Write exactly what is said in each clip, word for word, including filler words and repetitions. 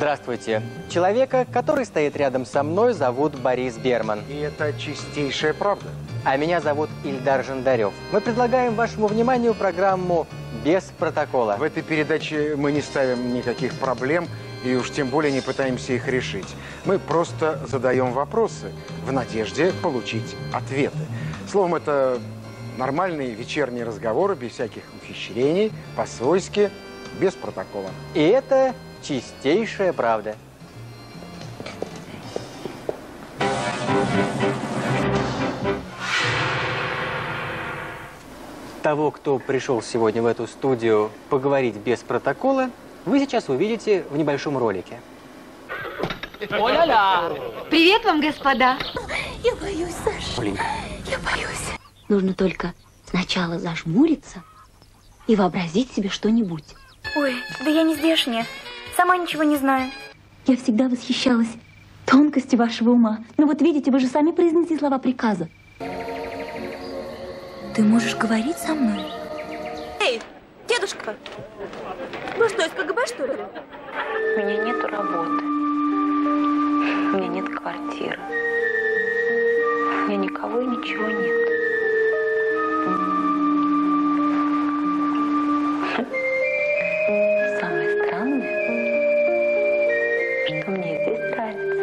Здравствуйте. Человека, который стоит рядом со мной, зовут Борис Берман. И это чистейшая правда. А меня зовут Ильдар Жандарев. Мы предлагаем вашему вниманию программу «Без протокола». В этой передаче мы не ставим никаких проблем и уж тем более не пытаемся их решить. Мы просто задаем вопросы в надежде получить ответы. Словом, это нормальные вечерние разговоры, без всяких ухищрений, по-свойски, без протокола. И это чистейшая правда. Того, кто пришел сегодня в эту студию поговорить без протокола, вы сейчас увидите в небольшом ролике. О-ля-ля! Привет вам, господа! Я боюсь, Саша. Блин. Я боюсь. Нужно только сначала зажмуриться и вообразить себе что-нибудь. Ой, да я не здешняя. Сама ничего не знаю. Я всегда восхищалась тонкостью вашего ума. Но вот видите, вы же сами произнесли слова приказа. Ты можешь говорить со мной? Эй, дедушка! Вы что, из КГБ, что ли? У меня нету работы. У меня нет квартиры. У меня никого и ничего нет. Самое странное, что мне здесь нравится.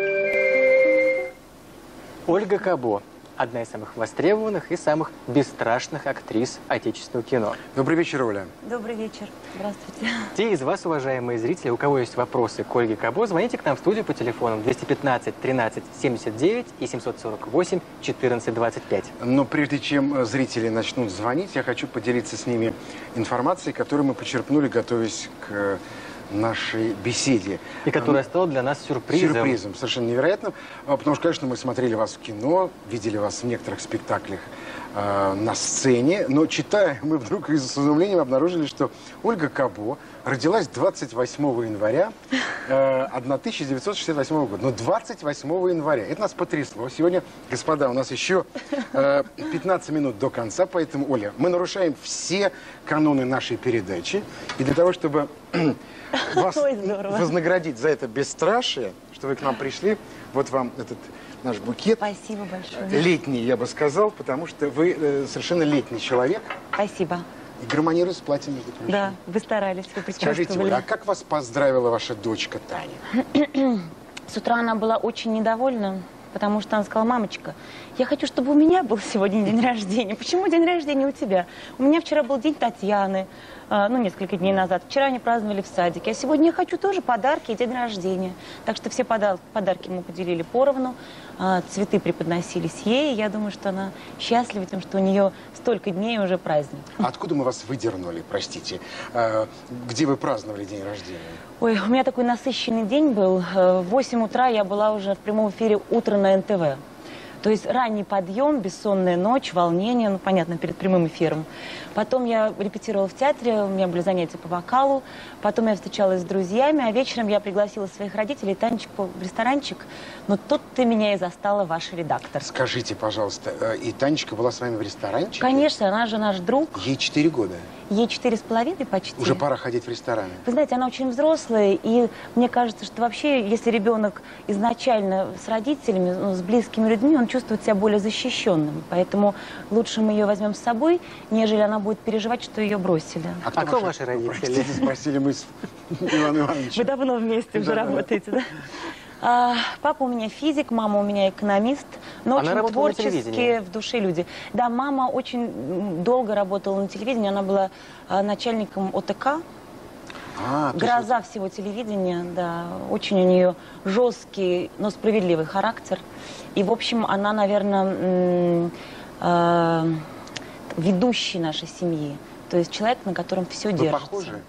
Ольга Кабо. Одна из самых востребованных и самых бесстрашных актрис отечественного кино. Добрый вечер, Оля. Добрый вечер. Здравствуйте. Те из вас, уважаемые зрители, у кого есть вопросы к Ольге Кабо, звоните к нам в студию по телефонам двести пятнадцать тринадцать семьдесят девять и семьсот сорок восемь четырнадцать двадцать пять. Но прежде чем зрители начнут звонить, я хочу поделиться с ними информацией, которую мы почерпнули, готовясь к нашей беседе. И которая стала для нас сюрпризом. Сюрпризом, совершенно невероятным. Потому что, конечно, мы смотрели вас в кино, видели вас в некоторых спектаклях э, на сцене, но читая, мы вдруг с изумлением обнаружили, что Ольга Кабо родилась двадцать восьмого января э, тысяча девятьсот шестьдесят восьмого года. Но двадцать восьмого января. Это нас потрясло. Сегодня, господа, у нас еще э, пятнадцать минут до конца, поэтому, Оля, мы нарушаем все каноны нашей передачи. И для того, чтобы вас вознаградить за это бесстрашие, что вы к нам пришли, вот вам этот наш букет. Спасибо большое. Летний, я бы сказал, потому что вы э, совершенно летний человек. Спасибо. И гармонирует с платьем, между прочим. Да, вы старались, вы почувствовали. Скажите, Оля, а как вас поздравила ваша дочка Таня? С утра она была очень недовольна, потому что она сказала: мамочка, я хочу, чтобы у меня был сегодня день рождения. Почему день рождения у тебя? У меня вчера был день Татьяны, ну, несколько дней назад. Вчера они праздновали в садике. А сегодня я хочу тоже подарки и день рождения. Так что все подарки мы поделили поровну. Цветы преподносились ей. Я думаю, что она счастлива тем, что у нее столько дней уже праздник. А откуда мы вас выдернули, простите? Где вы праздновали день рождения? Ой, у меня такой насыщенный день был. В восемь утра я была уже в прямом эфире «Утро» на эн тэ вэ. То есть ранний подъем, бессонная ночь, волнение, ну, понятно, перед прямым эфиром. Потом я репетировала в театре, у меня были занятия по вокалу. Потом я встречалась с друзьями, а вечером я пригласила своих родителей, Танечку, в ресторанчик. Но тут ты меня и застала, ваш редактор. Скажите, пожалуйста, и Танечка была с вами в ресторанчике? Конечно, она же наш друг. Ей четыре года. Ей четыре с половиной почти. Уже пора ходить в рестораны. Вы знаете, она очень взрослая, и мне кажется, что вообще, если ребенок изначально с родителями, ну, с близкими людьми, он чувствует себя более защищенным. Поэтому лучше мы ее возьмем с собой, нежели она будет переживать, что ее бросили. А кто, а кто ваши, ваши родители? Простите, спросили мы с Иваном Ивановичем. Вы давно вместе уже Да, работаете, да? А, папа у меня физик, мама у меня экономист, но Она очень творческие в душе люди. Да, мама очень долго работала на телевидении, она была а, начальником о тэ ка. А, Гроза есть... всего телевидения, да, очень у нее жесткий, но справедливый характер. И, в общем, она, наверное, э, ведущий нашей семьи. То есть человек, на котором все Вы держится. похожи?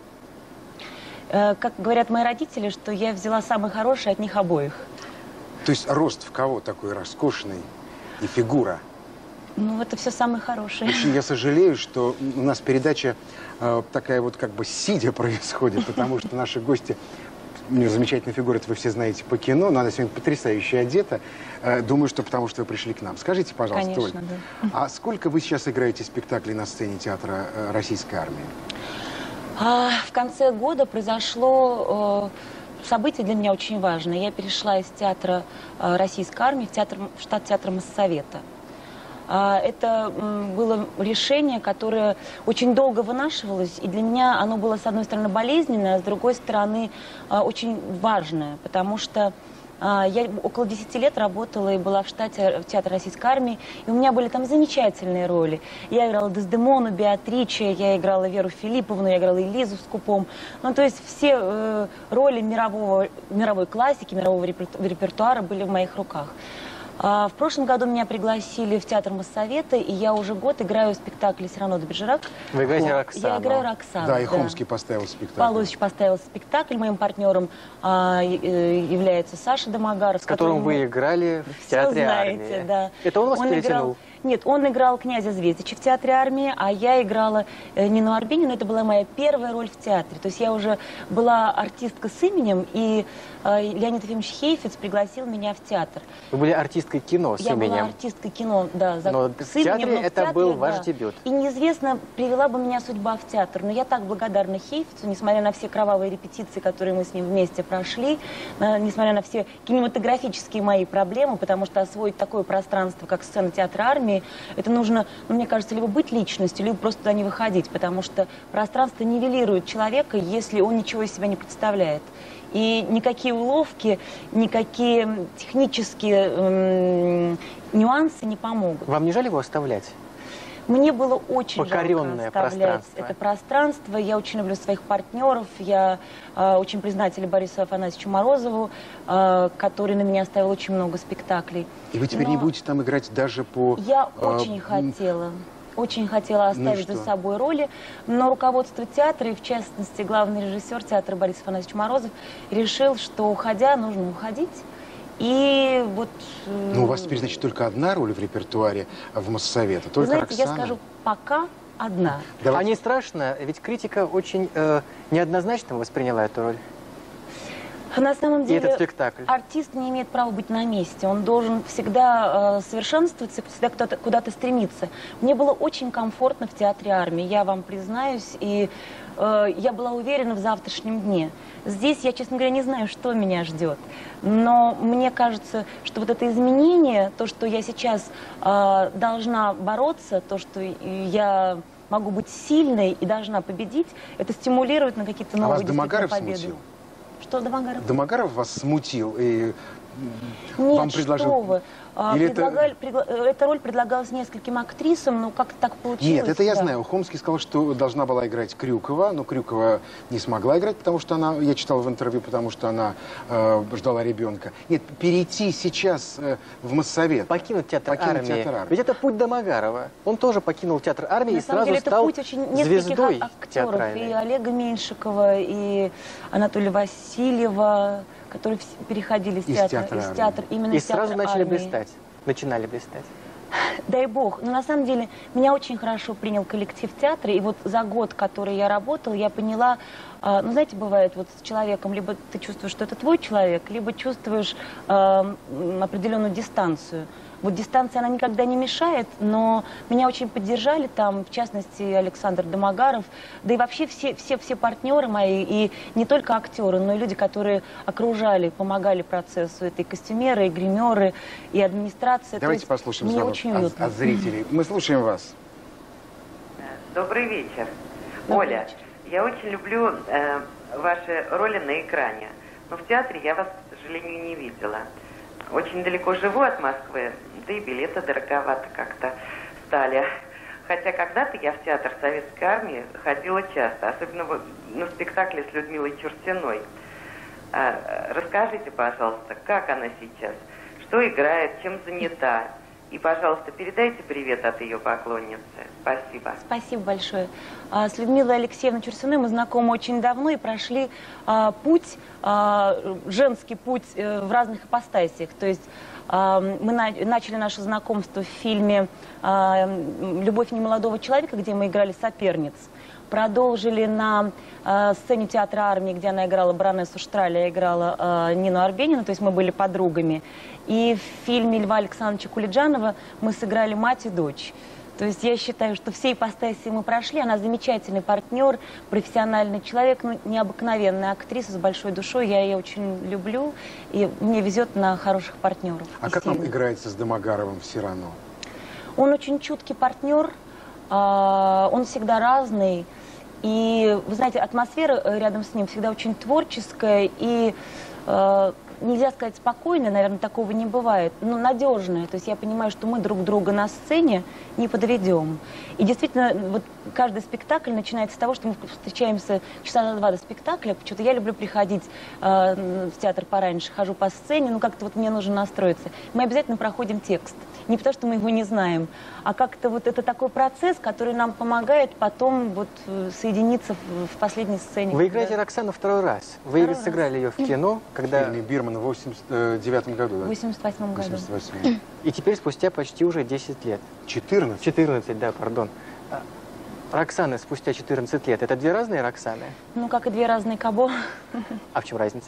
Как говорят мои родители, что я взяла самое хорошее от них обоих. То есть рост в кого такой роскошный и фигура? Ну, это все самое хорошее. Очень я сожалею, что у нас передача э, такая вот как бы сидя происходит, потому что наши гости, у нее замечательная фигура, это вы все знаете по кино, но она сегодня потрясающе одета. Э, думаю, что потому что вы пришли к нам. Скажите, пожалуйста, Конечно, Оль, да. а сколько вы сейчас играете спектаклей на сцене театра э, Российской армии? А, в конце года произошло событие для меня очень важное. Я перешла из театра э, российской армии в, театр, в штат театра Моссовета. Э, это э, было решение, которое очень долго вынашивалось, и для меня оно было, с одной стороны, болезненное, а с другой стороны, э, очень важное, потому что я около десяти лет работала и была в штате театра российской армии, и у меня были там замечательные роли. Я играла Дездемону, Беатриче, я играла Веру Филипповну, я играла Элизу в «Скупом». Ну, то есть все э, роли мирового, мировой классики, мирового репертуара были в моих руках. А в прошлом году меня пригласили в театр Моссовета, и я уже год играю в спектакле «Сирано де Бержерак». Вы играете Роксану. Я играю Роксану. Да, и Хомский да. поставил спектакль. Павлович поставил спектакль. Моим партнером а, является Саша Домогаров. С которым вы играли в театре знаете, армии. Да. Это он вас он перетянул? Играл... Нет, он играл князя Звездича в театре армии, а я играла э, Нину Арбенину. Это была моя первая роль в театре. То есть я уже была артистка с именем, и э, Леонид Ефимович Хейфиц пригласил меня в театр. Вы были артисткой кино с я именем? Я была артисткой кино, да, за... но с в театре именем, но это в театре, был да. ваш дебют. И неизвестно, привела бы меня судьба в театр. Но я так благодарна Хейфицу, несмотря на все кровавые репетиции, которые мы с ним вместе прошли, на, несмотря на все кинематографические мои проблемы, потому что освоить такое пространство, как сцена театра армии, это нужно, ну, мне кажется, либо быть личностью, либо просто туда не выходить, потому что пространство нивелирует человека, если он ничего из себя не представляет. И никакие уловки, никакие технические эм, нюансы не помогут. Вам не жаль его оставлять? Мне было очень Покоренное жалко оставлять пространство. это пространство. Я очень люблю своих партнеров. Я э, очень признательна Борису Афанасьевичу Морозову, э, который на меня оставил очень много спектаклей. И вы теперь Но не будете там играть даже по... Я э, очень хотела. Очень хотела оставить ну за собой роли, но руководство театра, и в частности главный режиссер театра Борис Афанасьевич Морозов, решил, что уходя, нужно уходить. И вот... Ну, у вас теперь, значит, только одна роль в репертуаре в Моссовета, только знаете, Роксана. я скажу, пока одна. Давайте. А не страшно? Ведь критика очень э, неоднозначно восприняла эту роль. На самом деле, этот спектакль. артист не имеет права быть на месте. Он должен всегда э, совершенствоваться, всегда куда-то куда-то стремиться. Мне было очень комфортно в театре армии, я вам признаюсь, и э, я была уверена в завтрашнем дне. Здесь я, честно говоря, не знаю, что меня ждет. Но мне кажется, что вот это изменение, то, что я сейчас э, должна бороться, то, что я могу быть сильной и должна победить, это стимулирует на какие-то новые а вас Домогаров победы. смутил? Что Домогаров? Домогаров вас смутил и Нет, вам предложил... что вы. А, Или предлагали, это... предла... Эта роль предлагалась нескольким актрисам, но как-то так получилось. Нет, это я да. знаю. Хомский сказал, что должна была играть Крюкова, но Крюкова не смогла играть, потому что она, я читал в интервью, потому что она э, ждала ребенка. Нет, перейти сейчас э, в Моссовет. Покинуть театр, покинуть армии. театр армии. Ведь это путь Домогарова. Он тоже покинул театр армии На и самом сразу деле, стал это путь очень нескольких звездой актеров. театральной. И Олега Меньшикова, и Анатолия Васильева, которые переходили из, из театра, театра, из театра именно И из театра сразу начали армии. блистать. Начинали блистать. Дай бог. Но на самом деле меня очень хорошо принял коллектив театра. И вот за год, который я работала, я поняла, э, ну, знаете, бывает вот с человеком, либо ты чувствуешь, что это твой человек, либо чувствуешь э, определенную дистанцию. Вот дистанция, она никогда не мешает, но меня очень поддержали там, в частности, Александр Домогаров, да и вообще все, все, все партнеры мои, и не только актеры, но и люди, которые окружали, помогали процессу, это и костюмеры, и гримеры, и администрация. Давайте послушаем мне звонок очень от, от зрителей. Мы слушаем вас. Добрый вечер. Добрый Оля, вечер. я очень люблю э, ваши роли на экране, но в театре я вас, к сожалению, не видела. Очень далеко живу от Москвы, да и билеты дороговато как-то стали. Хотя когда-то я в театр Советской армии ходила часто, особенно на спектакле с Людмилой Чурсиной. А, расскажите, пожалуйста, как она сейчас, что играет, чем занята? И, пожалуйста, передайте привет от ее поклонницы. Спасибо. Спасибо большое. А, с Людмилой Алексеевной Чурсиной мы знакомы очень давно и прошли а, путь, а, женский путь а, в разных ипостасиях. То есть а, мы на, начали наше знакомство в фильме а, «Любовь немолодого человека», где мы играли соперниц. Продолжили на э, сцене театра армии, где она играла баронессу Штраль, я играла э, Нину Арбенину, то есть мы были подругами. И в фильме Льва Александровича Кулиджанова мы сыграли мать и дочь. То То есть я считаю, что все ипостаси мы прошли. Она замечательный партнер, профессиональный человек, ну, необыкновенная актриса с большой душой. Я ее очень люблю, и мне везет на хороших партнеров. А как вам играется с Домогаровым в «Сирано»? Он очень чуткий партнер, он всегда разный. И, вы знаете, атмосфера рядом с ним всегда очень творческая и, э, нельзя сказать спокойная, наверное, такого не бывает, но надежная. То есть я понимаю, что мы друг друга на сцене не подведем. И действительно, вот каждый спектакль начинается с того, что мы встречаемся часа за два до спектакля. Почему-то я люблю приходить э, в театр пораньше, хожу по сцене, ну как-то вот мне нужно настроиться. Мы обязательно проходим текст. Не потому, что мы его не знаем, а как-то вот это такой процесс, который нам помогает потом вот соединиться в, в последней сцене. Вы играете Роксану второй раз. Вы Второй раз. сыграли ее в кино, когда... В фильме Бирмана в восемьдесят девятом году, да? В восемьдесят восьмом году. восемьдесят восьмом. И теперь спустя почти уже десять лет. четырнадцать? четырнадцать, да, пардон. А, Роксана спустя четырнадцать лет. Это две разные Роксаны? Ну, как и две разные Кабо. А в чем разница?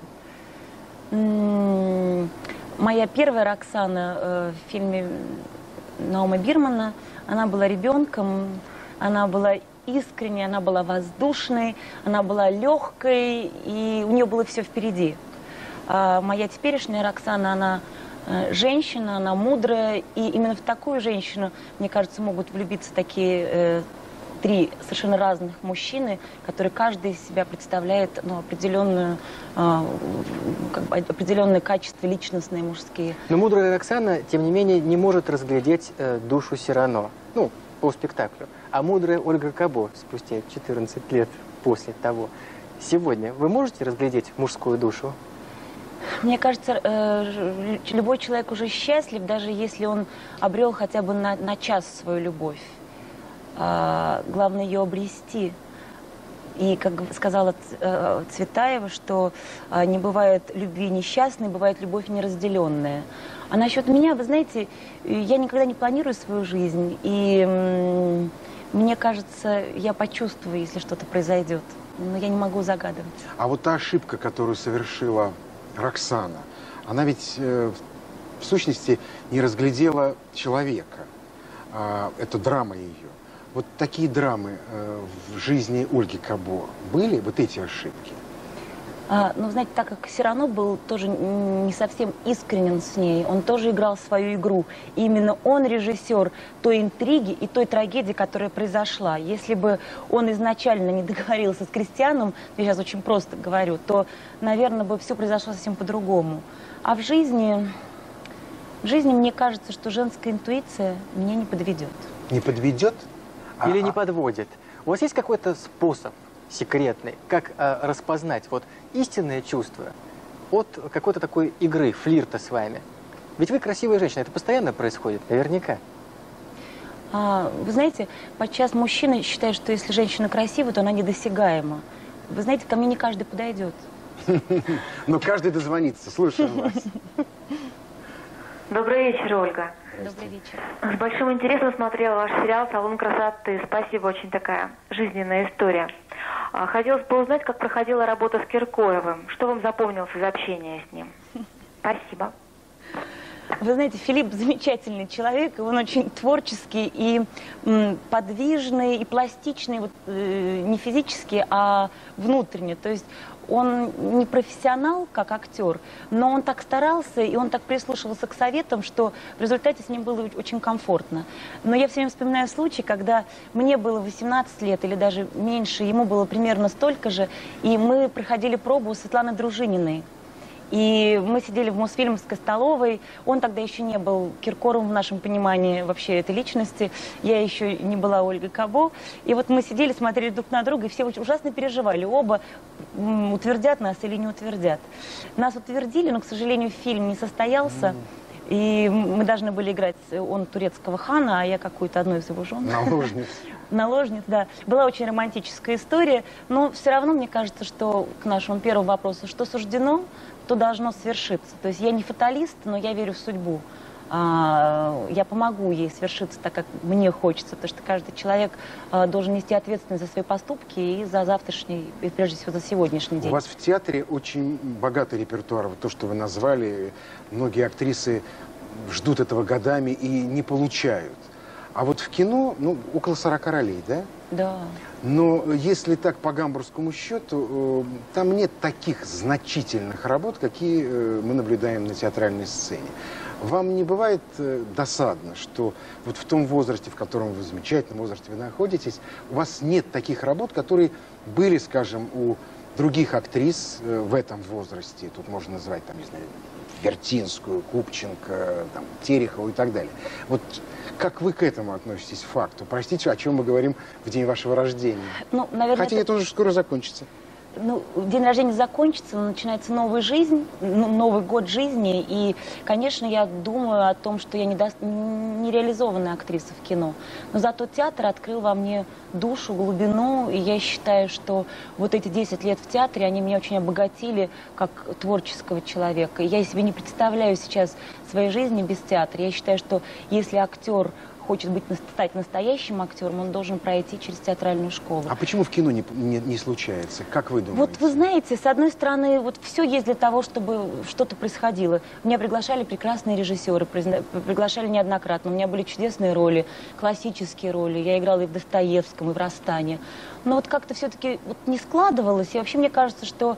Моя первая Роксана э, в фильме Наума Бирмана, она была ребенком, она была искренней, она была воздушной, она была легкой, и у нее было все впереди. А моя теперешняя Роксана, она э, женщина, она мудрая, и именно в такую женщину, мне кажется, могут влюбиться такие э, три совершенно разных мужчины, которые каждый из себя представляет, ну, определенную, э, как бы определенные качества личностные, мужские. Но мудрая Роксана, тем не менее, не может разглядеть э, душу Сирано, ну, по спектаклю. А мудрая Ольга Кабо спустя четырнадцать лет после того. Сегодня вы можете разглядеть мужскую душу? Мне кажется, э, любой человек уже счастлив, даже если он обрел хотя бы на, на час свою любовь. А, главное ее обрести. И, как сказала Цветаева, что а, не бывает любви несчастной, бывает любовь неразделенная. А насчет меня, вы знаете, я никогда не планирую свою жизнь. И мне кажется, я почувствую, если что-то произойдет. Но я не могу загадывать. А вот та ошибка, которую совершила Роксана, она ведь э, в сущности не разглядела человека. Э, это драма ее. Вот такие драмы э, в жизни Ольги Кабо были, вот эти ошибки? А, ну, знаете, так как Сирано был тоже не совсем искренен с ней, он тоже играл свою игру. И именно он режиссер той интриги и той трагедии, которая произошла. Если бы он изначально не договорился с Кристианом, я сейчас очень просто говорю, то, наверное, бы все произошло совсем по-другому. А в жизни, в жизни мне кажется, что женская интуиция меня не подведет. Не подведет? Или а, не подводит? У вас есть какой-то способ секретный, как э, распознать вот истинное чувство от какой-то такой игры, флирта с вами? Ведь вы красивая женщина, это постоянно происходит, наверняка. А, вы знаете, подчас мужчины считают, что если женщина красивая, то она недосягаема. Вы знаете, ко мне не каждый подойдет. Но каждый дозвонится. Слушаем вас. Добрый вечер, Ольга. Добрый вечер. С большим интересом смотрела ваш сериал «Салон красоты». Спасибо, очень такая жизненная история. Хотелось бы узнать, как проходила работа с Киркоровым. Что вам запомнилось из общения с ним? Спасибо. Вы знаете, Филипп замечательный человек, и он очень творческий и м, подвижный, и пластичный, вот, э, не физически, а внутренне. То есть он не профессионал, как актер, но он так старался, и он так прислушивался к советам, что в результате с ним было очень комфортно. Но я все время вспоминаю случай, когда мне было восемнадцать лет, или даже меньше, ему было примерно столько же, и мы проходили пробу у Светланы Дружининой. И мы сидели в Мосфильмовской столовой. Он тогда еще не был Киркоровым в нашем понимании вообще этой личности. Я еще не была Ольгой Кабо. И вот мы сидели, смотрели друг на друга, и все очень ужасно переживали. Оба утвердят нас или не утвердят. Нас утвердили, но, к сожалению, фильм не состоялся. И мы должны были играть, он турецкого хана, а я какую-то одну из его жен. Наложниц. Наложниц, да. Была очень романтическая история, но все равно мне кажется, что к нашему первому вопросу, что суждено, то должно свершиться. То есть я не фаталист, но я верю в судьбу. А, я помогу ей свершиться так, как мне хочется, потому что каждый человек а, должен нести ответственность за свои поступки и за завтрашний, и прежде всего за сегодняшний день. У вас в театре очень богатый репертуар. Вот то, что вы назвали, многие актрисы ждут этого годами и не получают. А вот в кино, ну, около сорока ролей, да? Да. Но если так по гамбургскому счету, там нет таких значительных работ, какие мы наблюдаем на театральной сцене. Вам не бывает досадно, что вот в том возрасте, в котором вы, в замечательном возрасте вы находитесь, у вас нет таких работ, которые были, скажем, у других актрис в этом возрасте? Тут можно назвать, там, не знаю, Вертинскую, Купченко, там, Терехову и так далее. Вот как вы к этому относитесь, факту? Простите, о чем мы говорим в день вашего рождения? Ну, наверное, Хотя это уже скоро закончится. Ну, день рождения закончится, но начинается новая жизнь, новый год жизни. И, конечно, я думаю о том, что я не, до... не реализованная актриса в кино. Но зато театр открыл во мне душу, глубину. И я считаю, что вот эти десять лет в театре, они меня очень обогатили как творческого человека. И я себе не представляю сейчас своей жизни без театра. Я считаю, что если актер хочет быть, стать настоящим актером, он должен пройти через театральную школу. А почему в кино не, не, не случается? Как вы думаете? Вот вы знаете, с одной стороны, вот все есть для того, чтобы что-то происходило. Меня приглашали прекрасные режиссеры, приглашали неоднократно. У меня были чудесные роли, классические роли. Я играла и в Достоевском, и в Растане. Но вот как-то все-таки вот не складывалось. И вообще мне кажется, что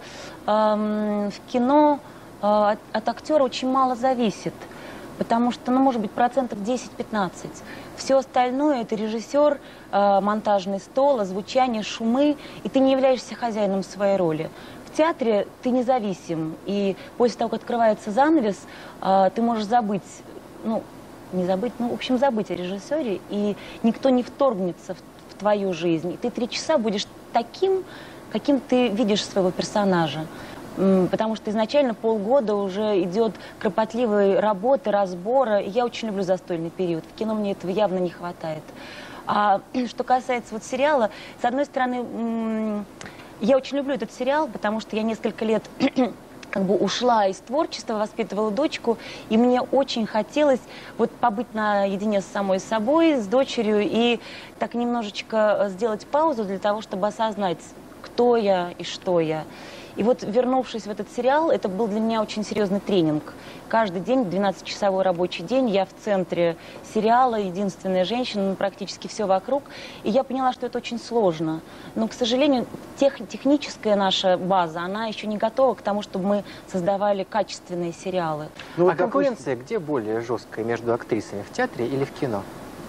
эм, в кино э, от, от актера очень мало зависит. Потому что, ну, может быть, процентов десять-пятнадцать. Все остальное – это режиссер, э, монтажный стол, озвучание, шумы, и ты не являешься хозяином своей роли. В театре ты независим, и после того, как открывается занавес, э, ты можешь забыть, ну, не забыть, ну, в общем, забыть о режиссере, и никто не вторгнется в, в твою жизнь. И ты три часа будешь таким, каким ты видишь своего персонажа. Потому что изначально полгода уже идет кропотливой работы, разбора. И я очень люблю застольный период. В кино мне этого явно не хватает. А что касается вот сериала, с одной стороны, я очень люблю этот сериал, потому что я несколько лет как бы ушла из творчества, воспитывала дочку, и мне очень хотелось вот побыть наедине с самой собой, с дочерью, и так немножечко сделать паузу для того, чтобы осознать, кто я и что я. И вот, вернувшись в этот сериал, это был для меня очень серьезный тренинг. Каждый день, двенадцатичасовой рабочий день, я в центре сериала, единственная женщина, ну, практически все вокруг. И я поняла, что это очень сложно. Но, к сожалению, тех, техническая наша база, она еще не готова к тому, чтобы мы создавали качественные сериалы. Ну, а конкуренция где более жесткая между актрисами, в театре или в кино?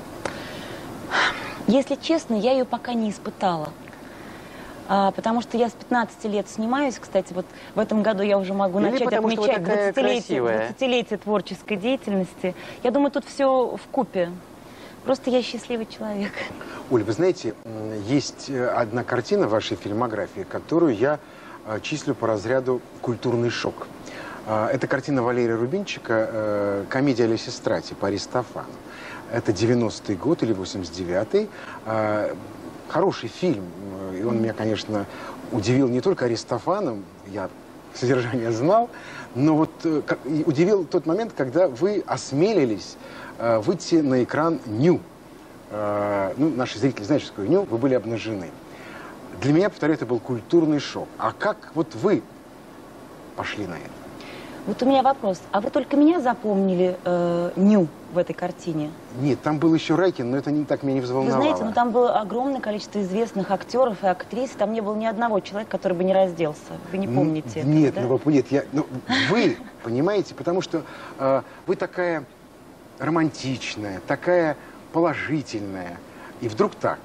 Если честно, я ее пока не испытала. А, потому что я с пятнадцати лет снимаюсь. Кстати, вот в этом году я уже могу Или начать отмечать двадцатилетие творческой деятельности. Я думаю, тут все вкупе. Просто я счастливый человек. Оль, вы знаете, есть одна картина в вашей фильмографии, которую я числю по разряду «Культурный шок». Это картина Валерия Рубинчика «Комедия о Лисистрате» по Аристофану. Это девяностый год или восемьдесят девятый. Хороший фильм, и он меня, конечно, удивил не только Аристофаном, я содержание знал, но вот удивил тот момент, когда вы осмелились выйти на экран ню. Ну, наши зрители знают, что такое ню, вы были обнажены. Для меня, повторяю, это был культурный шок. А как вот вы пошли на это? Вот у меня вопрос. А вы только меня запомнили э, ню в этой картине? Нет, там был еще Райкин, но это не так меня не взволновало. Вы знаете, ну там было огромное количество известных актеров и актрис. Там не было ни одного человека, который бы не разделся. Вы не помните этого, Нет, да? ну, вы, нет, я, ну, вы понимаете, потому что э, вы такая романтичная, такая положительная. И вдруг так.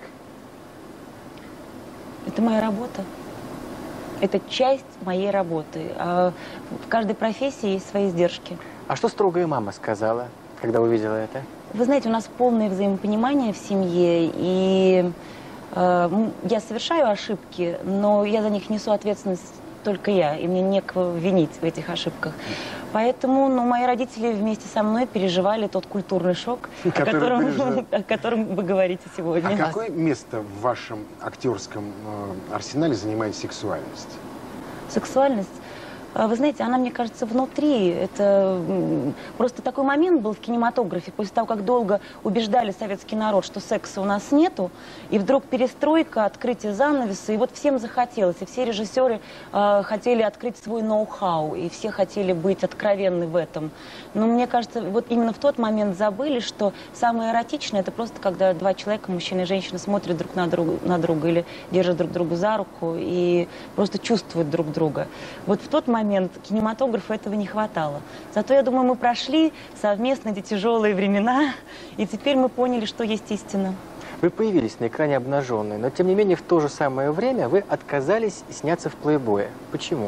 Это моя работа. Это часть моей работы. А в каждой профессии есть свои издержки. А что строгая мама сказала, когда увидела это? Вы знаете, у нас полное взаимопонимание в семье, и э, я совершаю ошибки, но я за них несу ответственность только я, и мне некого винить в этих ошибках. Поэтому, ну, мои родители вместе со мной переживали тот культурный шок, о котором, о котором вы говорите сегодня. А какое место в вашем актерском э, арсенале занимает сексуальность? Сексуальность? Вы знаете, она, мне кажется, внутри. Это просто такой момент был в кинематографе. После того, как долго убеждали советский народ, что секса у нас нету, и вдруг перестройка, открытие занавеса, и вот всем захотелось. И все режиссеры э, хотели открыть свой ноу-хау, и все хотели быть откровенны в этом. Но мне кажется, вот именно в тот момент забыли, что самое эротичное — это просто когда два человека, мужчина и женщина, смотрят друг на друга, на друга или держат друг друга за руку и просто чувствуют друг друга. Вот в тот момент момент кинематографа этого не хватало. Зато, я думаю, мы прошли совместно эти тяжелые времена, и теперь мы поняли, что есть истина. Вы появились на экране обнаженной, но, тем не менее, в то же самое время вы отказались сняться в «Плейбое». Почему?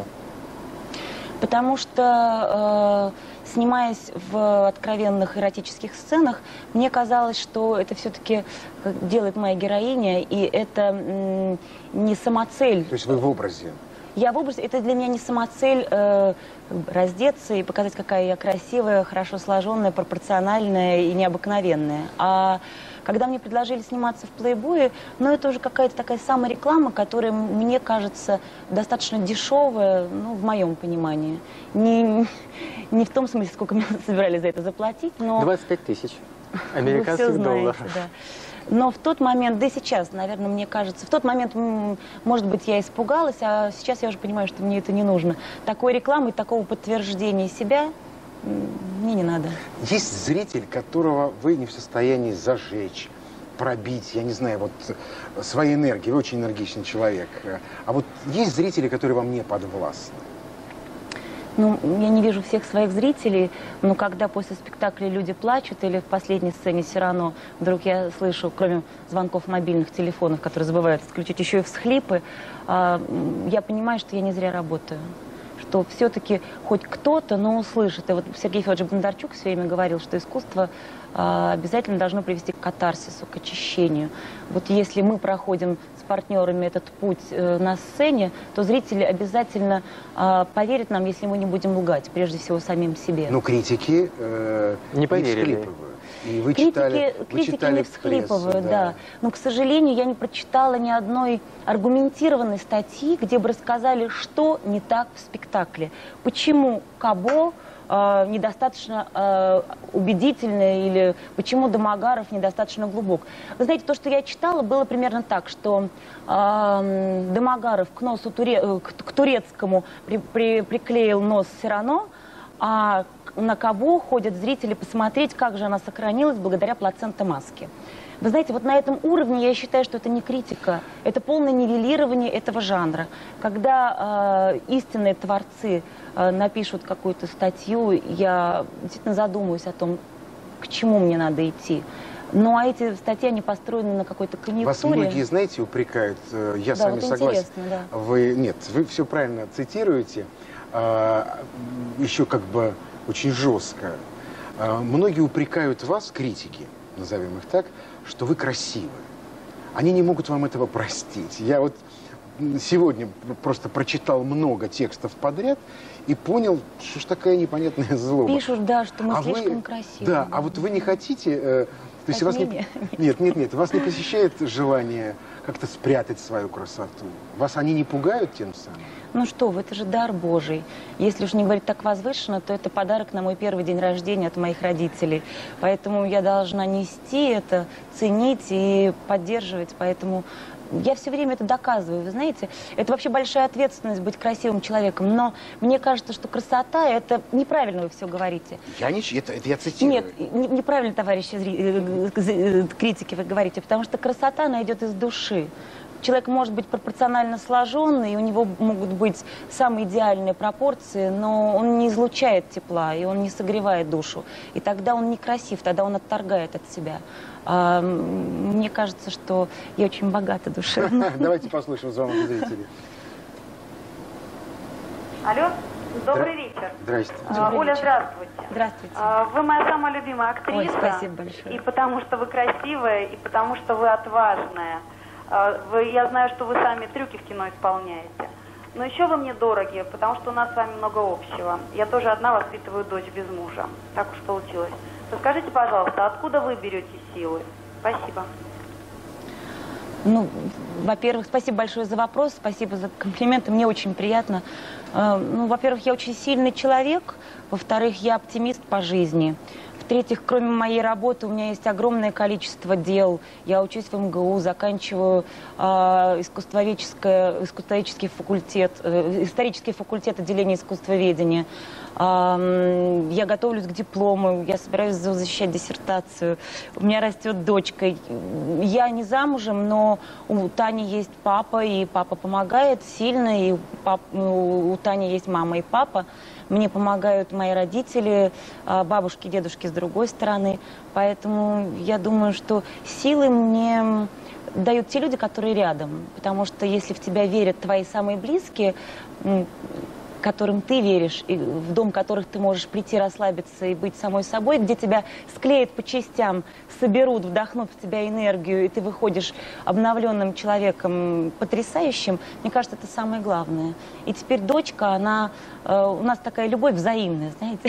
Потому что, э, снимаясь в откровенных эротических сценах, мне казалось, что это все-таки делает моя героиня, и это м, не самоцель. То есть вы в образе? Я в образе, это для меня не самоцель э, раздеться и показать, какая я красивая, хорошо сложенная, пропорциональная и необыкновенная. А когда мне предложили сниматься в «Плейбое», ну, это уже какая-то такая самореклама, которая, мне кажется, достаточно дешевая, ну, в моем понимании. Не, не в том смысле, сколько мне собирались за это заплатить, но... двадцать пять тысяч американских долларов. Да. Но в тот момент, да и сейчас, наверное, мне кажется, в тот момент, может быть, я испугалась, а сейчас я уже понимаю, что мне это не нужно. Такой рекламы, такого подтверждения себя мне не надо. Есть зритель, которого вы не в состоянии зажечь, пробить, я не знаю, вот своей энергией. Вы очень энергичный человек. А вот есть зрители, которые вам не подвластны? Ну, я не вижу всех своих зрителей, но когда после спектакля люди плачут, или в последней сцене «Сирано» вдруг я слышу, кроме звонков мобильных телефонов, которые забывают отключить, еще и всхлипы, я понимаю, что я не зря работаю. Что все-таки хоть кто-то, но услышит. И вот Сергей Федорович Бондарчук все время говорил, что искусство обязательно должно привести к катарсису, к очищению. Вот если мы проходим с партнерами этот путь э, на сцене, то зрители обязательно э, поверят нам, если мы не будем лгать, прежде всего самим себе. Ну, критики э, не поверили. И вы критики, читали, вы критики читали не всхлипывают, прессу, да. да. Но, к сожалению, я не прочитала ни одной аргументированной статьи, где бы рассказали, что не так в спектакле. Почему Кабо э, недостаточно э, убедительный, или почему Домогаров недостаточно глубок. Вы знаете, то, что я читала, было примерно так, что э, Домогаров к носу туре, к, к турецкому при, при, приклеил нос Сирано, а на Кабо ходят зрители посмотреть, как же она сохранилась благодаря плацентомаске. Вы знаете, вот на этом уровне я считаю, что это не критика, это полное нивелирование этого жанра. Когда э, истинные творцы э, напишут какую-то статью, я действительно задумаюсь о том, к чему мне надо идти. Ну, а эти статьи, они построены на какой-то конъюнктуре. Вас многие, знаете, упрекают, я да, с вами вот согласен. Да. Вы, нет, вы все правильно цитируете, а, еще как бы очень жестко. А, многие упрекают вас, критики, назовем их так, что вы красивы. Они не могут вам этого простить. Я вот сегодня просто прочитал много текстов подряд и понял, что ж такая непонятная злоба. Пишут, да, что мы а слишком вы, красивы. Да, а вот вы не хотите... Э, то есть вас не, нет, нет, нет, вас не посещает желание как-то спрятать свою красоту? Вас они не пугают тем самым? Ну что вы, это же дар Божий. Если уж не говорить так возвышенно, то это подарок на мой первый день рождения от моих родителей. Поэтому я должна нести это, ценить и поддерживать. Поэтому я все время это доказываю. Вы знаете, это вообще большая ответственность быть красивым человеком. Но мне кажется, что красота — это неправильно вы все говорите. Я не... Это, это я цитирую. Нет, не, неправильно, товарищи критики, вы говорите, потому что красота, она идет из души. Человек может быть пропорционально сложенный, и у него могут быть самые идеальные пропорции, но он не излучает тепла, и он не согревает душу. И тогда он некрасив, тогда он отторгает от себя. А, мне кажется, что я очень богата душевно. Давайте послушаем звонок зрителей. Алло, добрый вечер. Здрасте. Оля, здравствуйте. Здравствуйте. Вы моя самая любимая актриса. Ой, спасибо большое. И потому что вы красивая, и потому что вы отважная. Вы, я знаю, что вы сами трюки в кино исполняете. Но еще вы мне дороги, потому что у нас с вами много общего. Я тоже одна воспитываю дочь без мужа. Так уж получилось. Расскажите, пожалуйста, откуда вы берете силы? Спасибо. Ну, во-первых, спасибо большое за вопрос, спасибо за комплименты. Мне очень приятно, Ну, во-первых, я очень сильный человек. Во-вторых, я оптимист по жизни. В-третьих, кроме моей работы, у меня есть огромное количество дел. Я учусь в эм гэ у, заканчиваю э, искусствоведческий факультет, э, исторический факультет отделения искусствоведения. Э, я готовлюсь к диплому, я собираюсь защищать диссертацию. У меня растет дочка. Я не замужем, но у Тани есть папа, и папа помогает сильно, и пап, у Тани есть мама и папа. Мне помогают мои родители, бабушки, дедушки с другой стороны. Поэтому я думаю, что силы мне дают те люди, которые рядом. Потому что если в тебя верят твои самые близкие, которым ты веришь, и в дом которых ты можешь прийти, расслабиться и быть самой собой, где тебя склеят по частям, соберут, вдохнут в тебя энергию, и ты выходишь обновленным человеком, потрясающим, мне кажется, это самое главное. И теперь дочка, она, э, у нас такая любовь взаимная, знаете.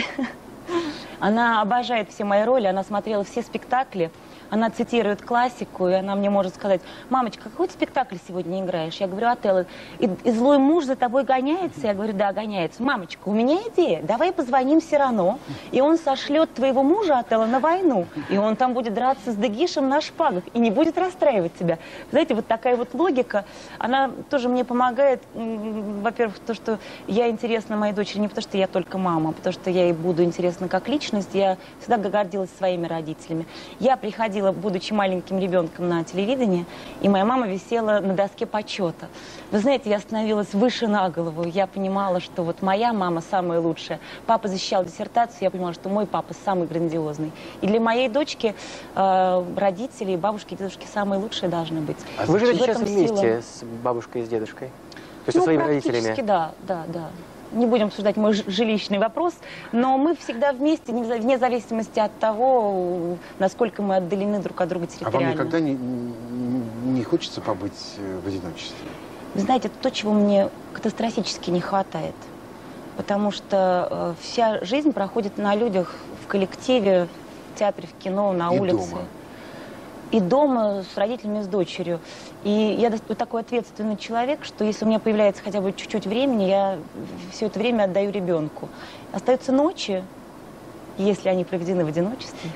Она обожает все мои роли, она смотрела все спектакли. Она цитирует классику, и она мне может сказать: мамочка, какой ты спектакль сегодня играешь? Я говорю: Отелло. И, и злой муж за тобой гоняется? Я говорю: да, гоняется. Мамочка, у меня идея, давай позвоним Сирано, и он сошлет твоего мужа, Отелло, на войну, и он там будет драться с Дегишем на шпагах, и не будет расстраивать тебя. Знаете, вот такая вот логика, она тоже мне помогает. Во-первых, то, что я интересна моей дочери не потому, что я только мама, а потому что я ей буду интересна как личность. Я всегда гордилась своими родителями. Я приходила, будучи маленьким ребенком, на телевидение, и моя мама висела на доске почета. Вы знаете, я становилась выше на голову. Я понимала, что вот моя мама самая лучшая. Папа защищал диссертацию, я понимала, что мой папа самый грандиозный. И для моей дочки э, родители, бабушки и дедушки самые лучшие должны быть. А вы живете сейчас вместе сила. с бабушкой и с дедушкой? То есть Ну, со своими практически родителями? да, да, да. Не будем обсуждать мой жилищный вопрос, но мы всегда вместе, вне зависимости от того, насколько мы отдалены друг от друга территориально. А вам никогда не, не хочется побыть в одиночестве? Вы знаете, это то, чего мне катастрофически не хватает. Потому что э, вся жизнь проходит на людях, в коллективе, в театре, в кино, на И улице. дома. И дома с родителями, с дочерью. И я такой ответственный человек, что если у меня появляется хотя бы чуть-чуть времени, я все это время отдаю ребенку. Остаются ночи, если они проведены в одиночестве.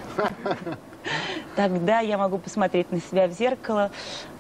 Тогда я могу посмотреть на себя в зеркало,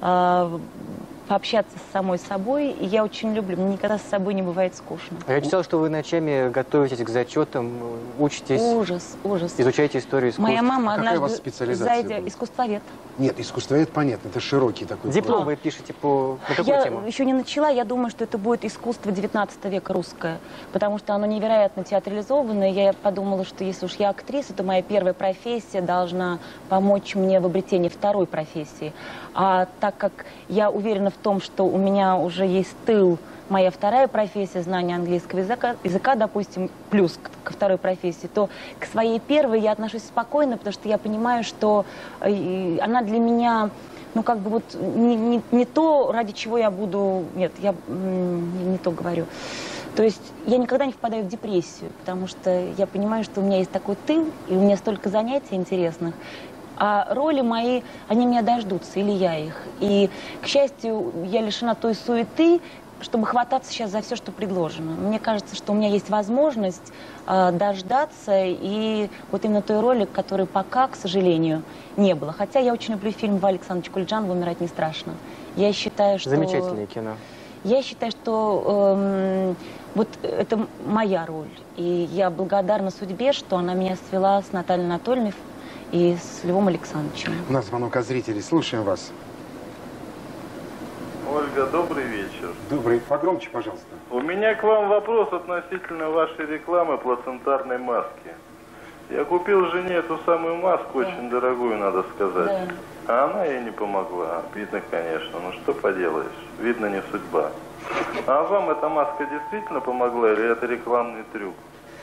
пообщаться с самой собой. И я очень люблю, мне никогда с собой не бывает скучно. А я читал, что вы ночами готовитесь к зачетам, учитесь, Ужас, ужас. изучаете историю искусства. Моя мама Какая у вас однажды, специализация зайдя, была? искусствовед. Нет, искусствовед, понятно, это широкий такой. Диплом А. вы пишете по на какую Я тему? еще не начала, я думаю, что это будет искусство девятнадцатого века русское, потому что оно невероятно театрализованное. Я подумала, что если уж я актриса, то моя первая профессия должна помочь мне в обретении второй профессии. А так как я уверена в том, что у меня уже есть тыл, моя вторая профессия, знание английского языка, языка, допустим, плюс ко второй профессии, то к своей первой я отношусь спокойно, потому что я понимаю, что она для меня, ну, как бы вот не, не, не то, ради чего я буду... Нет, я не то говорю. То есть я никогда не впадаю в депрессию, потому что я понимаю, что у меня есть такой тыл, и у меня столько занятий интересных. А роли мои, они меня дождутся, или я их. И, к счастью, я лишена той суеты, чтобы хвататься сейчас за все, что предложено. Мне кажется, что у меня есть возможность э, дождаться и вот именно той роли, которой пока, к сожалению, не было. Хотя я очень люблю фильм Льва Александровича Кульджанова «Умирать не страшно». Я считаю, что... Замечательное кино. Я считаю, что э, вот это моя роль. И я благодарна судьбе, что она меня свела с Натальей Анатольевной и с Львом Александровичем. У нас звонок от зрителей. Слушаем вас. Ольга, добрый вечер. Добрый. Погромче, пожалуйста. У меня к вам вопрос относительно вашей рекламы плацентарной маски. Я купил жене эту самую маску, да. Очень дорогую, надо сказать. Да. А она ей не помогла. Видно, конечно. Ну что поделаешь. Видно, не судьба. А вам эта маска действительно помогла или это рекламный трюк?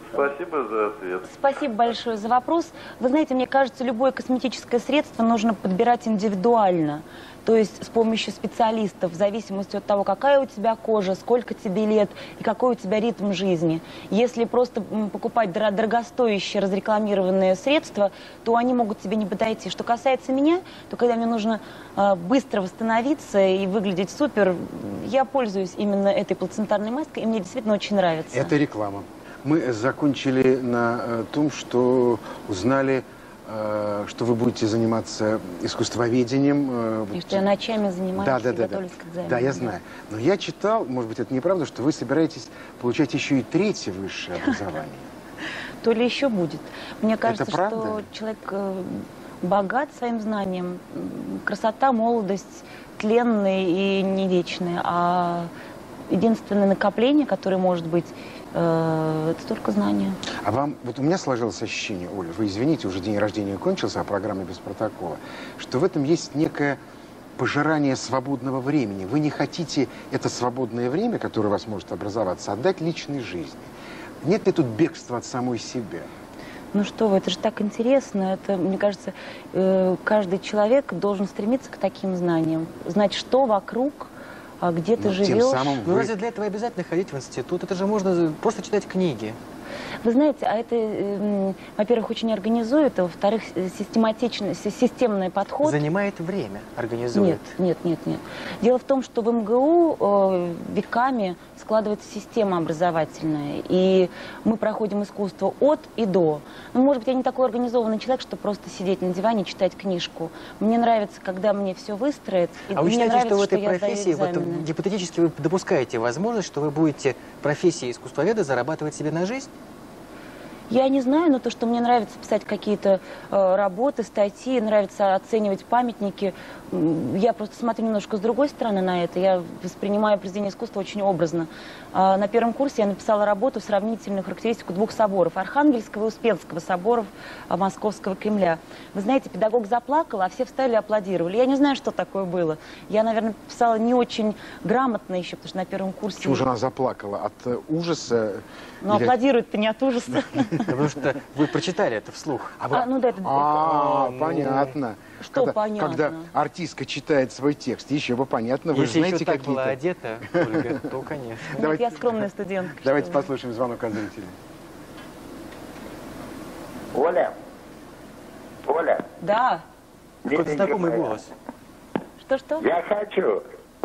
Спасибо за ответ. Спасибо большое за вопрос. Вы знаете, мне кажется, любое косметическое средство нужно подбирать индивидуально. То есть с помощью специалистов, в зависимости от того, какая у тебя кожа, сколько тебе лет и какой у тебя ритм жизни. Если просто покупать дорогостоящие разрекламированные средства, то они могут тебе не подойти. Что касается меня, то когда мне нужно э, быстро восстановиться и выглядеть супер, я пользуюсь именно этой плацентарной маской, и мне действительно очень нравится. Это реклама. Мы закончили на э, том, что узнали, что вы будете заниматься искусствоведением. И что я ночами занимаюсь, да, да, да, готовлюсь да. к экзамену. Да, я знаю. Но я читал, может быть, это неправда, что вы собираетесь получать еще и третье высшее образование. То ли еще будет. Мне кажется, это правда? Что человек богат своим знанием. Красота, молодость тленные и не вечные. А единственное накопление, которое может быть, это только знания. А вам, вот у меня сложилось ощущение, Оля, вы извините, уже день рождения кончился, а программа без протокола, что в этом есть некое пожирание свободного времени. Вы не хотите это свободное время, которое у вас может образоваться, отдать личной жизни. Нет ли тут бегства от самой себя? Ну что вы, это же так интересно. Это, мне кажется, каждый человек должен стремиться к таким знаниям. Знать, что вокруг, а где ты живешь. Самым вы... Ну разве для этого обязательно ходить в институт? Это же можно просто читать книги. Вы знаете, а это, во-первых, очень организует, а во-вторых, систематичный, системный подход. Занимает время, организует. Нет, нет, нет, нет. Дело в том, что в МГУ э, веками складывается система образовательная, и мы проходим искусство от и до. Ну, может быть, я не такой организованный человек, чтобы просто сидеть на диване и читать книжку. Мне нравится, когда мне все выстроят. И а вы мне считаете, нравится, что в этой что профессии, вот, гипотетически вы допускаете возможность, что вы будете в профессии искусствоведа зарабатывать себе на жизнь? Я не знаю, но то, что мне нравится писать какие-то э, работы, статьи, нравится оценивать памятники, я просто смотрю немножко с другой стороны на это. Я воспринимаю произведение искусства очень образно. А на первом курсе я написала работу, сравнительную характеристику двух соборов. Архангельского и Успенского соборов Московского Кремля. Вы знаете, педагог заплакал, а все встали и аплодировали. Я не знаю, что такое было. Я, наверное, писала не очень грамотно еще, потому что на первом курсе... Почему же она заплакала? От ужаса? Ну, аплодируют-то не от ужаса. Потому что вы прочитали это вслух. А, ну да, это... А, понятно. Что когда, понятно? Когда артистка читает свой текст, еще бы понятно, вы Если знаете еще так какие-то... была одета, Ольга, то, конечно. Нет, я скромная студентка. Давайте послушаем звонок от зрителей. Оля? Оля? Да. Какой-то знакомый голос. Что-что? Я хочу,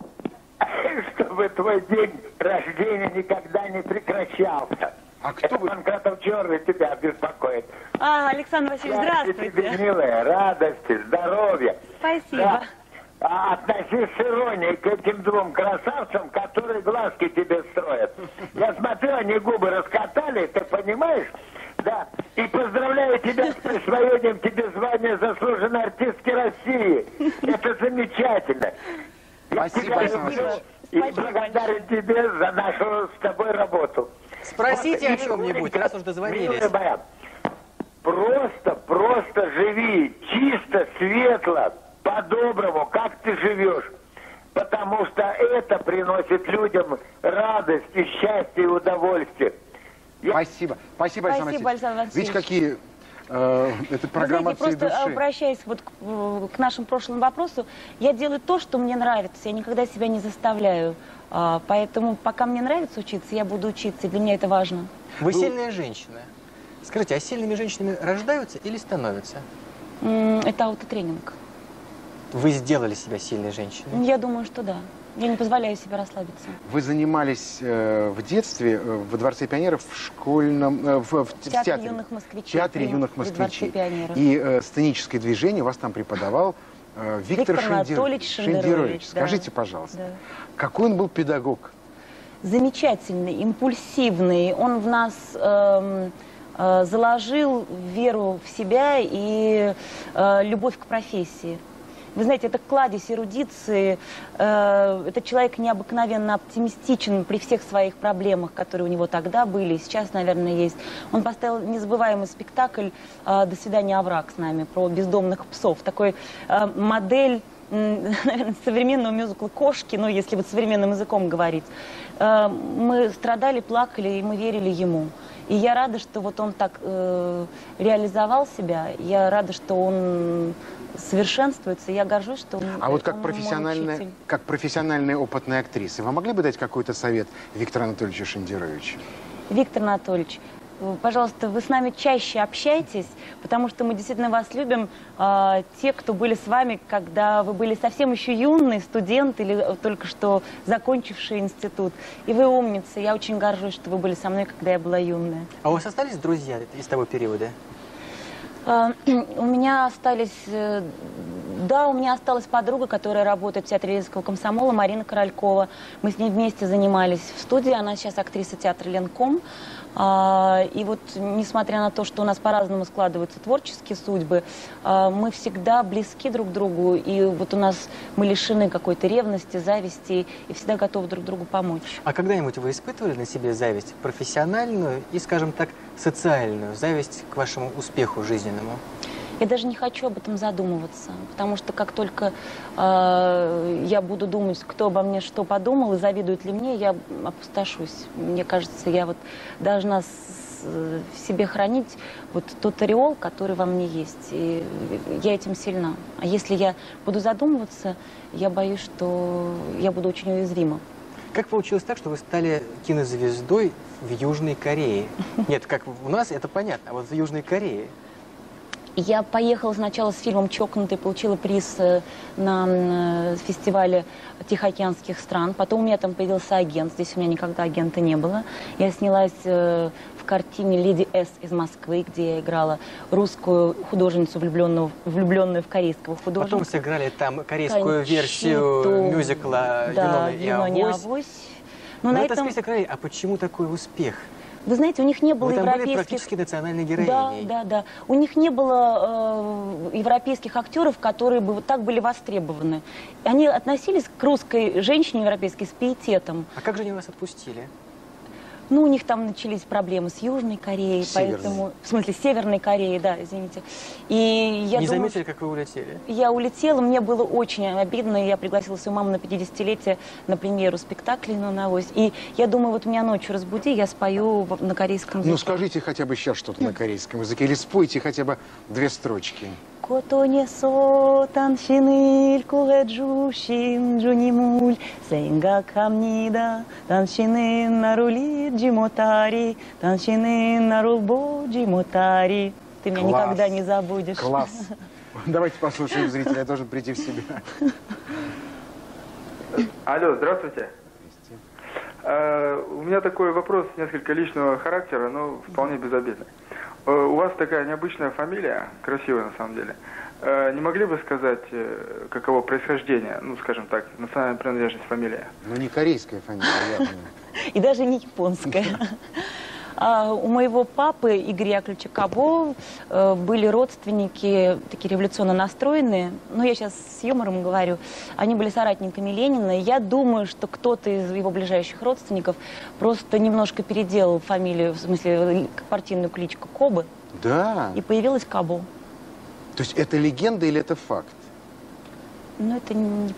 чтобы твой день рождения никогда не прекращался. А кто бы... Панкратов Черный тебя беспокоит. А, Александр Васильевич, здравствуйте. Тебе, милая, радости, здоровья. Спасибо. Да. А относись с иронией к этим двум красавцам, которые глазки тебе строят. Я смотрю, они губы раскатали, ты понимаешь? Да. И поздравляю тебя с присвоением тебе звания заслуженной артистки России. Это замечательно. Спасибо, Александр. И благодарен тебе за нашу с тобой работу. Спросите вот, о чем-нибудь, раз уж дозвонились. Просто, просто живи, чисто, светло, по-доброму, как ты живешь. Потому что это приносит людям радость и счастье и удовольствие. Я... Спасибо. Спасибо, Александр Васильевич. Видите, какие... Э, это программа Вы знаете, просто души. Обращаясь вот к, к нашему прошлому вопросу, я делаю то, что мне нравится, я никогда себя не заставляю. А, поэтому пока мне нравится учиться, я буду учиться, и для меня это важно. Вы сильная женщина. Скажите, а сильными женщинами рождаются или становятся? Это аутотренинг. Вы сделали себя сильной женщиной? Я думаю, что да. Я не позволяю себе расслабиться. Вы занимались э, в детстве э, во Дворце пионеров в школьном... Э, в, в, в театре, театре юных москвичей. театре юных москвичей. И э, сценическое движение у вас там преподавал э, Виктор, Виктор Анатольевич Шендерович. Шендерович. Да. Скажите, пожалуйста, да. какой он был педагог? Замечательный, импульсивный. Он в нас... Э, э, заложил веру в себя и э, любовь к профессии. Вы знаете, это кладезь эрудиции, э, этот человек необыкновенно оптимистичен при всех своих проблемах, которые у него тогда были, и сейчас, наверное, есть. Он поставил незабываемый спектакль э, «До свидания, овраг» с нами, про бездомных псов. Такой э, модель наверное, современного мюзикла «Кошки», ну, если вот современным языком говорить. Мы страдали, плакали, и мы верили ему. И я рада, что вот он так э, реализовал себя. Я рада, что он совершенствуется. Я горжусь, что он. А вот как он профессиональная, как профессиональная опытная актриса, вы могли бы дать какой-то совет Виктору Анатольевичу Шендеровичу? Виктор Анатольевич, пожалуйста, вы с нами чаще общайтесь, потому что мы действительно вас любим. Э, те, кто были с вами, когда вы были совсем еще юный студент или только что закончивший институт. И вы умница. Я очень горжусь, что вы были со мной, когда я была юная. А у вас остались друзья из того периода? Uh, у меня остались, uh, да, у меня осталась подруга, которая работает в театре Ленинского комсомола, Марина Королькова. Мы с ней вместе занимались в студии, она сейчас актриса театра Ленком. Uh, и вот, несмотря на то, что у нас по-разному складываются творческие судьбы, uh, мы всегда близки друг к другу, и вот у нас мы лишены какой-то ревности, зависти, и всегда готовы друг другу помочь. А когда-нибудь вы испытывали на себе зависть профессиональную и, скажем так, социальную, зависть к вашему успеху жизненному? Я даже не хочу об этом задумываться, потому что как только э, я буду думать, кто обо мне что подумал и завидует ли мне, я опустошусь. Мне кажется, я вот должна с, в себе хранить вот тот ореол, который во мне есть. И я этим сильна. А если я буду задумываться, я боюсь, что я буду очень уязвима. Как получилось так, что вы стали кинозвездой в Южной Корее? Нет, как у нас, это понятно, а вот в Южной Корее? Я поехала сначала с фильмом «Чокнутый», получила приз на фестивале тихоокеанских стран. Потом у меня там появился агент. Здесь у меня никогда агента не было. Я снялась в картине «Леди С» из Москвы, где я играла русскую художницу, влюбленную, влюбленную в корейского художника. Потом сыграли там корейскую Кончиту, версию мюзикла да, «Юнона и Авось». авось. Но, Но Но на это этом... список корей. А почему такой успех? Вы знаете, у них не было Вы там европейских... были практически национальной героиней. Да, да, да. У них не было э, европейских актеров, которые бы вот так были востребованы. Они относились к русской женщине европейской с пиететом. А как же они вас отпустили? Ну, у них там начались проблемы с Южной Кореей, Северной. поэтому... В смысле, Северной Кореей, да, извините. И я Не думаю, заметили, как вы улетели? Я улетела, мне было очень обидно. Я пригласила свою маму на пятидесятилетие на премьеру спектакля «Юнона и Авось». И я думаю, вот меня ночью разбуди, я спою на корейском языке. Ну, скажите хотя бы сейчас что-то на корейском языке, или спойте хотя бы две строчки. 고통에서 당신을 구해주신 주님을 생각합니다. 당신은 나를 잊지 못하리, 당신은 나를 보지 못하리. Ты меня Класс. никогда не забудешь. Класс. Давайте послушаем зрителя, я должен прийти в себя. Алло, здравствуйте. Uh, у меня такой вопрос несколько личного характера, но вполне безобидный. Uh, у вас такая необычная фамилия, красивая на самом деле. Uh, не могли бы сказать, uh, каково происхождение, ну, скажем так, национальная принадлежность фамилии? Ну, не корейская фамилия, явно. И даже не японская. А у моего папы Игоря Яковлевича Кабо э, были родственники, такие революционно настроенные, но я сейчас с юмором говорю, они были соратниками Ленина, и я думаю, что кто-то из его ближайших родственников просто немножко переделал фамилию, в смысле партийную кличку Кобы, Да. и появилась Кабо. То есть это легенда или это факт? Ну, это не...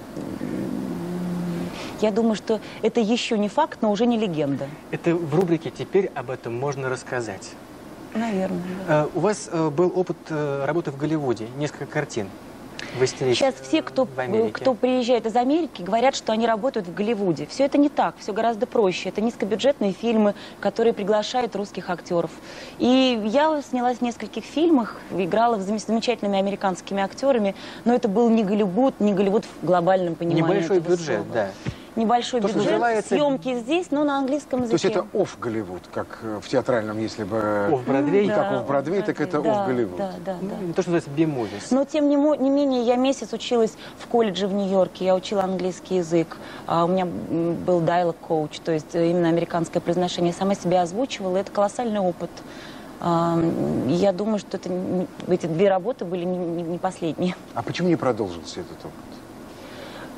Я думаю, что это еще не факт, но уже не легенда. Это в рубрике «Теперь об этом можно рассказать». Наверное. Да. Uh, у вас uh, был опыт uh, работы в Голливуде, несколько картин. Вы снялись Сейчас все, кто, в Америке. кто приезжает из Америки, говорят, что они работают в Голливуде. Все это не так, все гораздо проще. Это низкобюджетные фильмы, которые приглашают русских актеров. И я снялась в нескольких фильмах, играла с замечательными американскими актерами, но это был не Голливуд, не Голливуд в глобальном понимании. Небольшой этого бюджет, слова. да. Небольшой То, что бюджет, называется- съемки здесь, но на английском языке. То есть это офф-Голливуд, как э, в театральном, если бы... Офф-Бродвей? Как Да, офф-Бродвей, так это да, офф-Голливуд. Да, да, да. Ну, то, что называется би-мувис. Но, тем не, мо- не менее, я месяц училась в колледже в Нью-Йорке, я учила английский язык, а у меня м, был dialog-коуч, то есть э, именно американское произношение, сама себя озвучивала, это колоссальный опыт. А, я думаю, что это, не- эти две работы были не, не- не последние. А почему не продолжился этот опыт?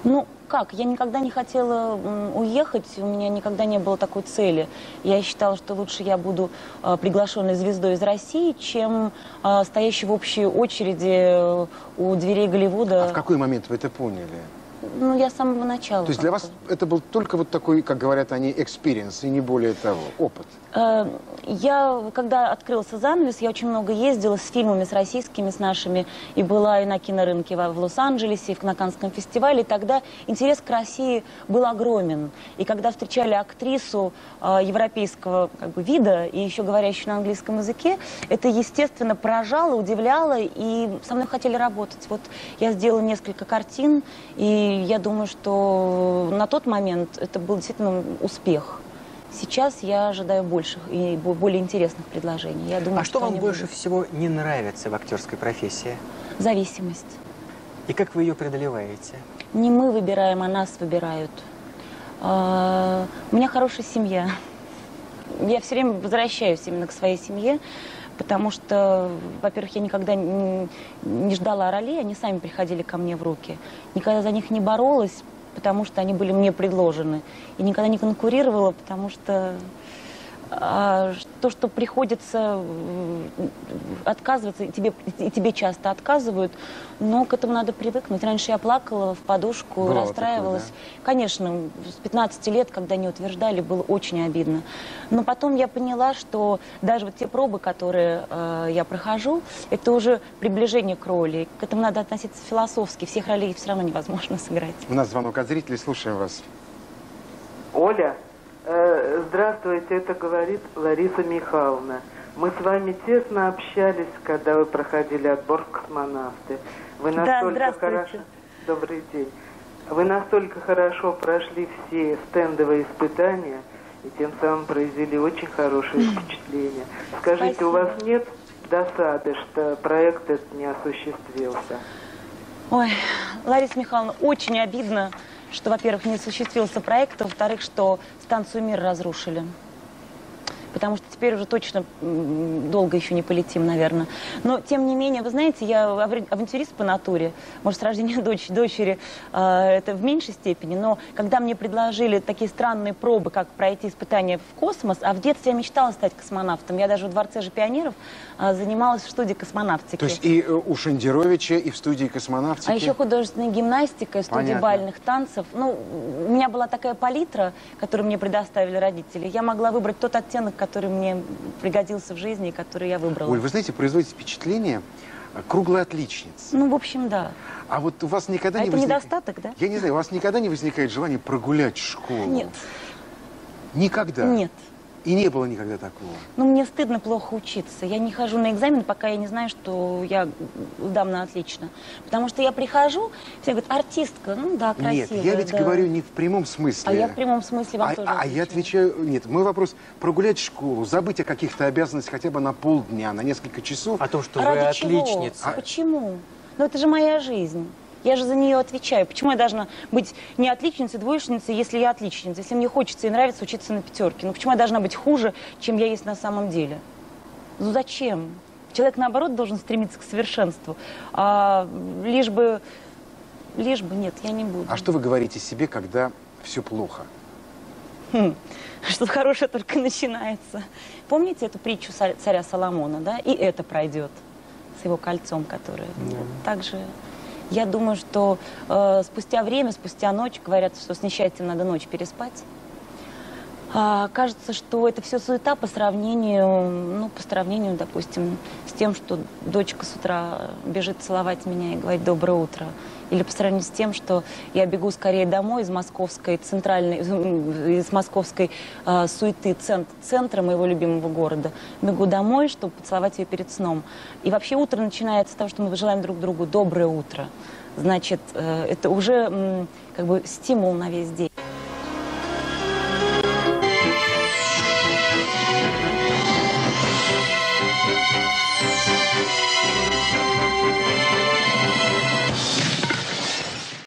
Ну, как? Я никогда не хотела м, уехать, у меня никогда не было такой цели. Я считала, что лучше я буду э, приглашенной звездой из России, чем э, стоящей в общей очереди э, у дверей Голливуда. А в какой момент вы это поняли? Ну, я с самого начала. То есть для вас это был только вот такой, как говорят они, экспириенс, и не более того, опыт? Э, Я, когда открылся занавес, я очень много ездила с фильмами, с российскими, с нашими, и была и на кинорынке в в Лос-Анджелесе, и на Каннском фестивале, и тогда интерес к России был огромен. И когда встречали актрису э, европейского как бы, вида, и еще говорящую на английском языке, это, естественно, поражало, удивляло, и со мной хотели работать. Вот я сделала несколько картин, и я думаю, что на тот момент это был действительно успех. Сейчас я ожидаю больших и более интересных предложений. Я думаю, а что, что вам больше будут. всего не нравится в актерской профессии? Зависимость. И как вы ее преодолеваете? Не мы выбираем, а нас выбирают. А, у меня хорошая семья. Я все время возвращаюсь именно к своей семье, потому что, во-первых, я никогда не, не ждала ролей, они сами приходили ко мне в руки. Никогда за них не боролась, потому что они были мне предложены. И никогда не конкурировала, потому что а, то, что приходится отказываться, и тебе, и тебе часто отказывают, но к этому надо привыкнуть. Раньше я плакала в подушку, Бывало расстраивалась. такое, да? Конечно, с пятнадцати лет, когда не утверждали, было очень обидно. Но потом я поняла, что даже вот те пробы, которые э, я прохожу, это уже приближение к роли. К этому надо относиться философски. Всех ролей все равно невозможно сыграть. У нас звонок от зрителей, слушаем вас. Оля, э, здравствуйте, это говорит Лариса Михайловна. Мы с вами тесно общались, когда вы проходили отбор в космонавты. Вы настолько да, хорошо... Добрый день. Вы настолько хорошо прошли все стендовые испытания и тем самым произвели очень хорошее впечатление. Скажите, Спасибо. У вас нет досады, что проект этот не осуществился? Ой, Лариса Михайловна, очень обидно, что, во-первых, не осуществился проект, а во-вторых, что станцию «Мир» разрушили. Потому что теперь уже точно долго еще не полетим, наверное. Но, тем не менее, вы знаете, я авантюрист по натуре, может, с рождения дочь, дочери э, это в меньшей степени, но когда мне предложили такие странные пробы, как пройти испытания в космос, а в детстве я мечтала стать космонавтом, я даже в Дворце же пионеров э, занималась в студии космонавтики. То есть и у Шендеровича, и в студии космонавтики? А еще художественная гимнастика, студия бальных танцев. Ну, у меня была такая палитра, которую мне предоставили родители. Я могла выбрать тот оттенок, который мне пригодился в жизни и который я выбрала. Оль, вы знаете, производите впечатление круглой отличницы. Ну, в общем, да. А вот у вас никогда а не это возникает... недостаток, да? Я не знаю, у вас никогда не возникает желание прогулять школу? Нет. Никогда? Нет. И не было никогда такого? Ну, мне стыдно плохо учиться. Я не хожу на экзамен, пока я не знаю, что я сдам на отлично. Потому что я прихожу, все говорят, артистка, ну да, красивая. Нет, я ведь да. говорю не в прямом смысле. А я в прямом смысле вам а, тоже А отвечаю. я отвечаю, нет, мой вопрос, прогулять школу, забыть о каких-то обязанностях хотя бы на полдня, на несколько часов. О том, что а вы ради отличница. Чего? А почему? Ну, это же моя жизнь. Я же за нее отвечаю. Почему я должна быть не отличницей, двоечницей, если я отличница? Если мне хочется и нравится учиться на пятерке. Ну почему я должна быть хуже, чем я есть на самом деле? Ну зачем? Человек, наоборот, должен стремиться к совершенству. А лишь бы... Лишь бы... Нет, я не буду. А что вы говорите себе, когда все плохо? Хм. Что-то хорошее только начинается. Помните эту притчу царя Соломона, да? И это пройдет с его кольцом, которое... Да. Также... Я думаю, что э, спустя время, спустя ночь, говорят, что с несчастьем надо ночь переспать. А, кажется, что это все суета по сравнению, ну, по сравнению, допустим, с тем, что дочка с утра бежит целовать меня и говорит «доброе утро». Или по сравнению с тем, что я бегу скорее домой из московской центральной, из московской э, суеты цент, центра моего любимого города. Бегу домой, чтобы поцеловать ее перед сном. И вообще утро начинается с того, что мы желаем друг другу доброе утро. Значит, э, это уже э, как бы стимул на весь день.